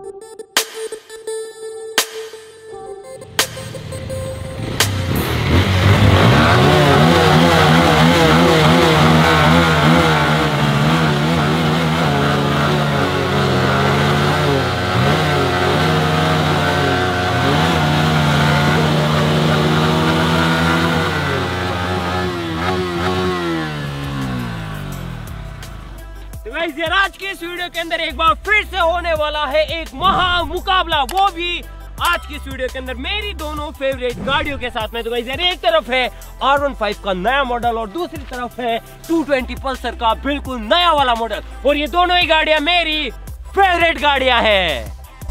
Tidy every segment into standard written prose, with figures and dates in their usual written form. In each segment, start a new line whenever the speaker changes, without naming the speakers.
यार आज के इस वीडियो के अंदर एक बार फिर से होने वाला है एक महा मुकाबला, वो भी आज की इस वीडियो के अंदर मेरी दोनों फेवरेट गाड़ियों के साथ में। तो गाइस यार एक तरफ है R15 का नया मॉडल और दूसरी तरफ है 220 पल्सर का बिल्कुल नया वाला मॉडल, और ये दोनों ही गाड़ियां मेरी फेवरेट गाड़ियां हैं।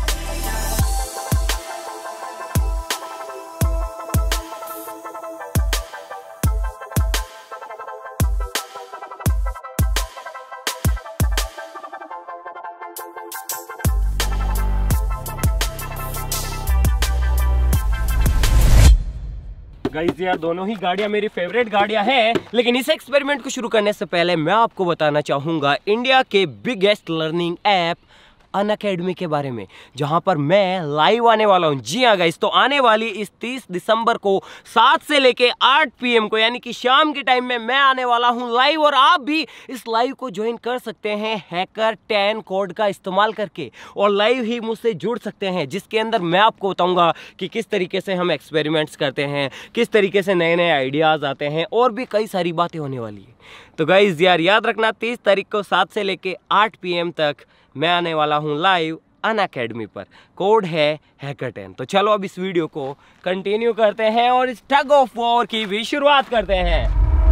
गाइस यार दोनों ही गाड़ियां मेरी फेवरेट गाड़ियां हैं, लेकिन इस एक्सपेरिमेंट को शुरू करने से पहले मैं आपको बताना चाहूंगा इंडिया के बिगेस्ट लर्निंग ऐप अनअकैडमी के बारे में, जहां पर मैं लाइव आने वाला हूं। जी हाँ गाइस, तो आने वाली इस 30 दिसंबर को 7 से लेके 8 PM को, यानी कि शाम के टाइम में मैं आने वाला हूं लाइव, और आप भी इस लाइव को ज्वाइन कर सकते हैं हैकर10 कोड का इस्तेमाल करके, और लाइव ही मुझसे जुड़ सकते हैं, जिसके अंदर मैं आपको बताऊंगा कि किस तरीके से हम एक्सपेरिमेंट्स करते हैं, किस तरीके से नए नए आइडियाज़ आते हैं, और भी कई सारी बातें होने वाली है। तो गाइस यार याद रखना 30 तारीख को 7 से लेके 8 PM तक मैं आने वाला हूं लाइव अनअकैडमी पर। कोड है हैकर10। तो चलो अब इस वीडियो को कंटिन्यू करते हैं और इस टग ऑफ वॉर की भी शुरुआत करते हैं।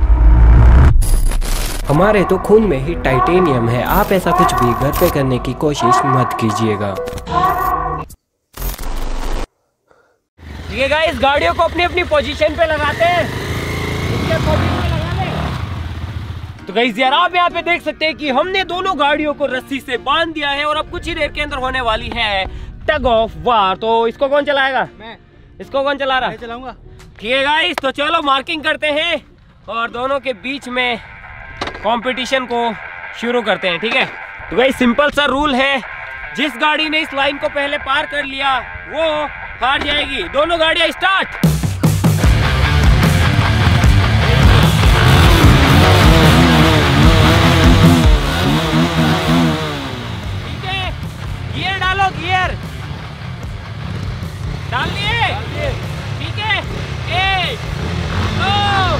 हमारे तो खून में ही टाइटेनियम है, आप ऐसा कुछ भी घर पे करने की कोशिश मत कीजिएगा। ठीक है गाइस, गाड़ियों को अपनी अपनी पोजीशन पे लगाते हैं। तो गाइस यार आप यहाँ पे देख सकते हैं कि हमने दोनों गाड़ियों को रस्सी से बांध दिया है, और अब कुछ ही देर के अंदर होने वाली है टग ऑफ वार। तो इसको कौन चलाएगा? मैं। इसको कौन चला रहा? मैं चलाऊंगा। ठीक है गाइस, तो चलो मार्किंग करते हैं और दोनों के बीच में कंपटीशन को शुरू करते हैं। ठीक है, तो गाइस सिंपल सा रूल है, जिस गाड़ी ने इस लाइन को पहले पार कर लिया वो हार जाएगी। दोनों गाड़ियां स्टार्ट। गियर डाल दिए। ठीक है, 1 2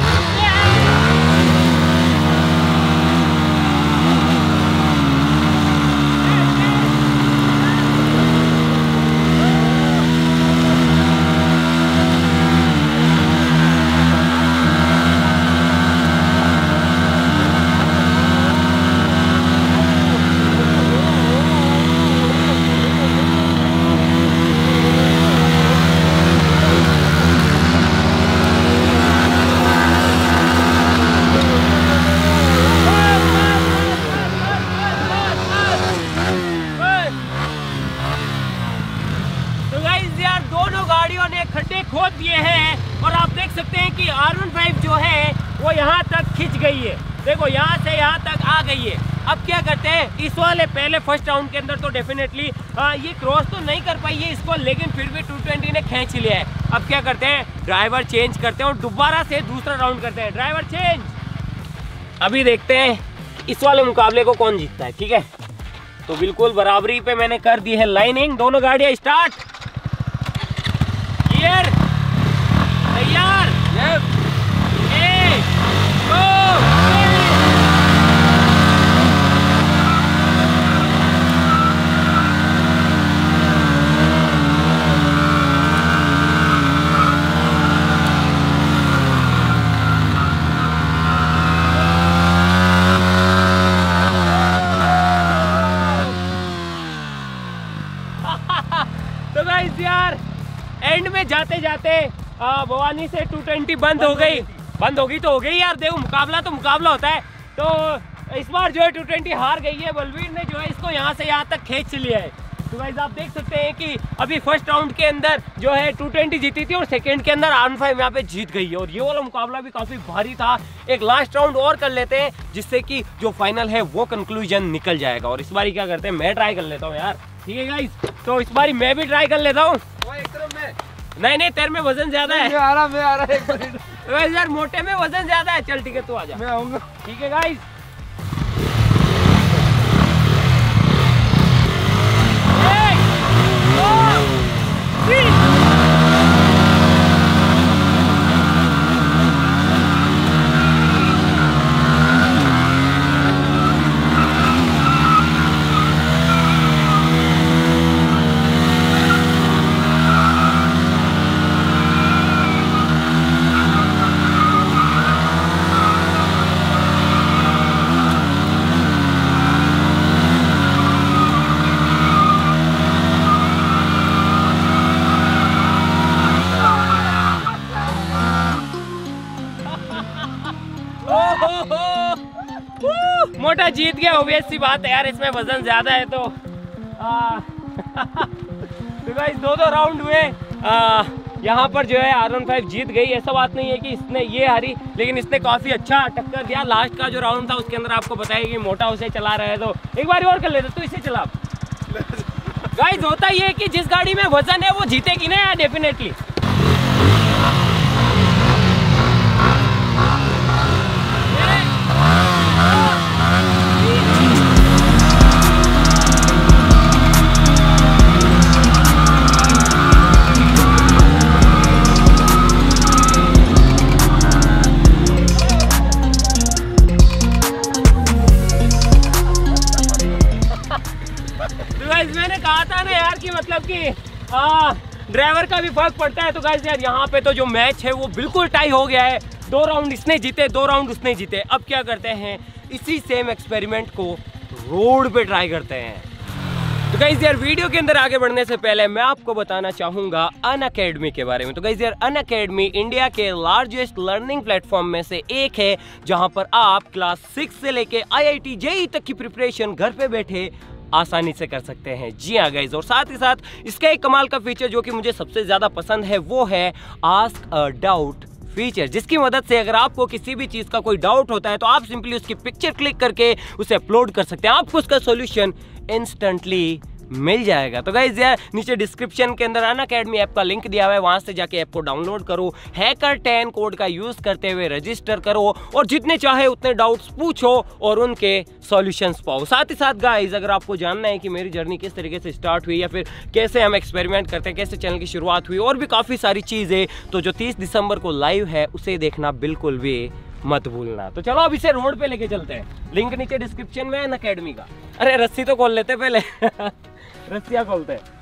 खोद दिए हैं, और आप देख सकते हैं कि R15 जो है वो यहाँ तक खिंच गई है। देखो यहाँ से यहाँ तक आ गई है। अब क्या करते हैं, इस वाले पहले फर्स्ट राउंड के अंदर तो डेफिनेटली ये क्रॉस तो नहीं कर पाई है इसको, लेकिन फिर भी 220 ने खींच लिया है। अब क्या करते हैं, ड्राइवर चेंज करते हैं और दोबारा से दूसरा राउंड करते हैं। Driver change. अभी देखते हैं इस वाले मुकाबले को कौन जीतता है। ठीक है, तो बिल्कुल बराबरी पे मैंने कर दी है लाइनिंग। दोनों गाड़ियां स्टार्ट। गियर तैयार। 1 2 तो गाइस यार एंड में जाते जाते भवानी से 220 बंद हो गई तो हो गई यार। देखो मुकाबला तो मुकाबला होता है। तो इस बार जो है 220 हार गई है। बलवीर ने जो है इसको यहाँ से यहाँ तक खींच लिया है। तो गाइस आप देख सकते हैं कि अभी फर्स्ट राउंड के अंदर जो है 220 जीती थी और सेकंड के अंदर R15 यहाँ पे जीत गई है। और ये वाला मुकाबला भी काफी भारी था। एक लास्ट राउंड और कर लेते हैं जिससे कि जो फाइनल है वो कंक्लूजन निकल जाएगा। और इस बार क्या करते हैं, मैं ट्राई कर लेता हूँ यार। ठीक है गाइस, तो इस बार मैं भी ट्राई कर लेता हूँ। नहीं तेरे में वजन ज्यादा है। मैं आ रहा एक मिनट। यार मोटे में वजन ज्यादा है। चल ठीक है, तू आजा। मैं आऊंगा। ठीक है गाइस, मोटा जीत गया। ऑब्वियस सी बात है यार, इसमें वजन ज्यादा है तो तो गाइस 2 राउंड हुए। यहाँ पर जो है R15 जीत गई। ऐसा बात नहीं है कि इसने ये हारी, लेकिन इसने काफी अच्छा टक्कर दिया। लास्ट का जो राउंड था उसके अंदर आपको बताया कि मोटा उसे चला रहा है, तो एक बार और कर लेते। तो इसे चला। गाइस होता ये है कि जिस गाड़ी में वजन है वो जीतेगी ना यार, डेफिनेटली। मैंने कहा था ना यार कि मतलब कि ड्राइवर का भी फर्क पड़ता है। तो गाइस यार यहाँ पे तो जो मैच है वो बिल्कुल टाई हो गया है। 2 राउंड इसने जीते, 2 राउंड उसने जीते। अब क्या करते हैं, इसी सेम एक्सपेरिमेंट को रोड पे ट्राई करते हैं। तो गाइस यार वीडियो के अंदर आगे बढ़ने से पहले मैं आपको बताना चाहूंगा अनअकैडमी के बारे में। तो गाइस यार अनअकैडमी इंडिया के लार्जेस्ट लर्निंग प्लेटफॉर्म में से एक है, जहां पर आप क्लास 6 से लेके IIT JEE तक की प्रिपरेशन घर पे बैठे आसानी से कर सकते हैं। जी हाँ गाइज, और साथ ही साथ इसका एक कमाल का फीचर जो कि मुझे सबसे ज़्यादा पसंद है वो है आस्क अ डाउट फीचर, जिसकी मदद से अगर आपको किसी भी चीज़ का कोई डाउट होता है तो आप सिंपली उसकी पिक्चर क्लिक करके उसे अपलोड कर सकते हैं। आपको उसका सॉल्यूशन इंस्टेंटली मिल जाएगा। तो गाइज यार नीचे डिस्क्रिप्शन के अंदर अनअकैडमी ऐप का लिंक दिया हुआ है, वहां से जाके ऐप को डाउनलोड करो, हैकर10 कोड का यूज करते हुए रजिस्टर करो और जितने चाहे उतने डाउट्स पूछो और उनके सॉल्यूशंस पाओ। साथ ही साथ गाइज अगर आपको जानना है कि मेरी जर्नी किस तरीके से स्टार्ट हुई या फिर कैसे हम एक्सपेरिमेंट करते हैं, कैसे चैनल की शुरुआत हुई और भी काफ़ी सारी चीज़ें, तो जो 30 दिसंबर को लाइव है उसे देखना बिल्कुल भी मत भूलना। तो चलो अब इसे रोड पे लेके चलते हैं। लिंक नीचे डिस्क्रिप्शन में है अनअकैडमी का। अरे रस्सी तो खोल लेते पहले रस्सियाँ खोलते हैं।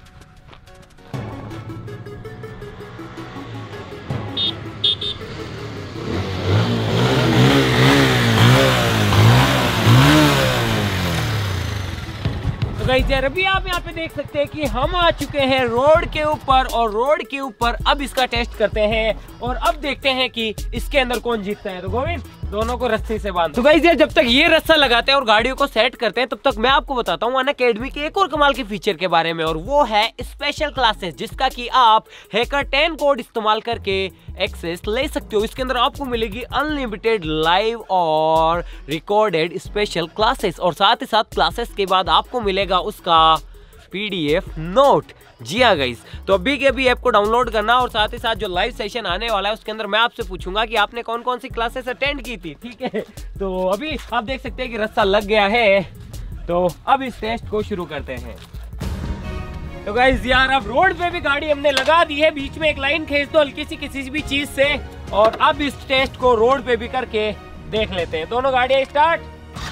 तो गाइस यार अभी आप यहाँ पे देख सकते हैं कि हम आ चुके हैं रोड के ऊपर, और रोड के ऊपर अब इसका टेस्ट करते हैं और अब देखते हैं कि इसके अंदर कौन जीतता है। तो गोविंद दोनों को रस्सी से बांध। तो गाइस यार जब तक ये रस्सा लगाते हैं और गाड़ियों को सेट करते हैं तब तक मैं आपको बताता हूँ अनअकैडमी के एक और कमाल के फीचर के बारे में, और वो है स्पेशल क्लासेस, जिसका कि आप हैकर10 कोड इस्तेमाल करके एक्सेस ले सकते हो। इसके अंदर आपको मिलेगी अनलिमिटेड लाइव और रिकॉर्डेड स्पेशल क्लासेस, और साथ ही साथ क्लासेस के बाद आपको मिलेगा उसका PDF नोट। जी हाँ गाइस, तो अभी के अभी ऐप को डाउनलोड करना, और साथ ही साथ जो लाइव सेशन आने वाला है उसके अंदर मैं आपसे पूछूंगा कि आपने कौन कौन सी क्लासेस अटेंड की थी। ठीक है, तो अभी आप देख सकते हैं कि रस्सा लग गया है, तो अब इस टेस्ट को शुरू करते हैं। तो गाइस यार अब रोड पे भी गाड़ी हमने लगा दी है, बीच में एक लाइन खींच दो हल्की सी किसी भी चीज से, और अब इस टेस्ट को रोड पे भी करके देख लेते हैं। दोनों गाड़ियां स्टार्ट।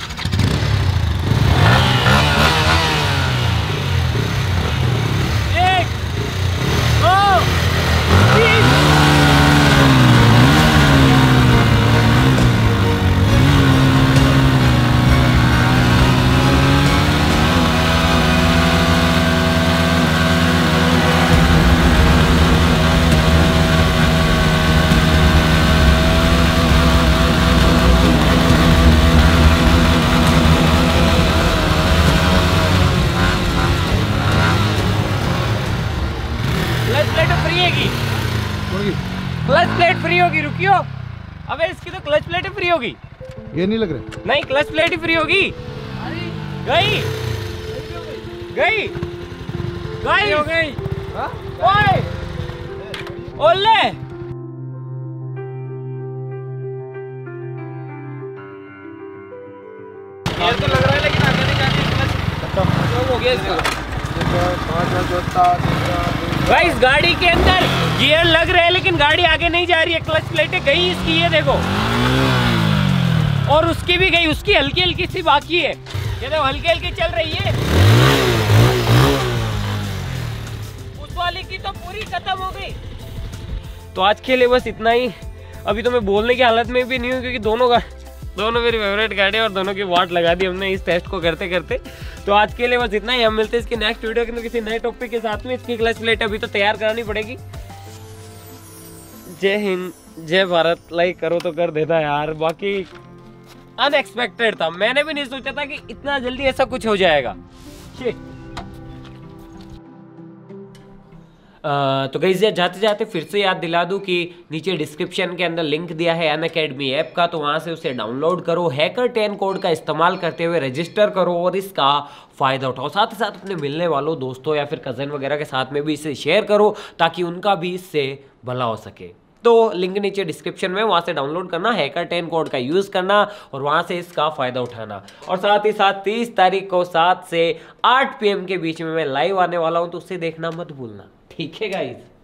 क्लच प्लेट फ्री होगी, रुकियो। अबे इसकी तो क्लच प्लेट फ्री होगी।
ये नहीं लग रहा।
नहीं क्लच प्लेट ही फ्री होगी। गई गई गाइस
हो गई।
ओए ओले
ये तो लग रहा है लेकिन आगे नहीं जाती
हो गया इसका।
जोता
गाइस गाड़ी के अंदर गियर लग रहे हैं लेकिन गाड़ी आगे नहीं जा रही है। क्लच प्लेटें गई इसकी, ये देखो, और उसकी भी गई, उसकी हल्की हल्की सी बाकी है, ये देखो हल्की हल्की चल रही है। उस वाली की तो पूरी खत्म हो गई। तो आज के लिए बस इतना ही। अभी तो मैं बोलने की हालत में भी नहीं हूँ क्योंकि दोनों मेरी फेवरेट गाड़ी है और दोनों की वाट लगा दी हमने इस टेस्ट को करते करते। तो आज के लिए बस इतना ही। हम मिलते हैं इसके नेक्स्ट वीडियो के अंदर किसी नए टॉपिक के साथ में। इसकी क्लच प्लेट अभी तो तैयार करानी पड़ेगी। जय हिंद, जय भारत। लाइक करो तो कर देना यार। बाकी अनएक्सपेक्टेड था, मैंने भी नहीं सोचा था कि इतना जल्दी ऐसा कुछ हो जाएगा। तो गाइस जाते जाते फिर से याद दिला दूं कि नीचे डिस्क्रिप्शन के अंदर लिंक दिया है अनअकैडमी ऐप का, तो वहां से उसे डाउनलोड करो, हैकर 10 कोड का इस्तेमाल करते हुए रजिस्टर करो और इसका फायदा उठाओ। साथ ही साथ अपने मिलने वालों, दोस्तों या फिर कजन वगैरह के साथ में भी इसे शेयर करो ताकि उनका भी इससे भला हो सके। तो लिंक नीचे डिस्क्रिप्शन में, वहां से डाउनलोड करना, हैकर 10 कोड का यूज करना और वहां से इसका फायदा उठाना। और साथ ही साथ 30 तारीख को 7 से 8 PM के बीच में मैं लाइव आने वाला हूं, तो उसे देखना मत भूलना। ठीक है गाइस।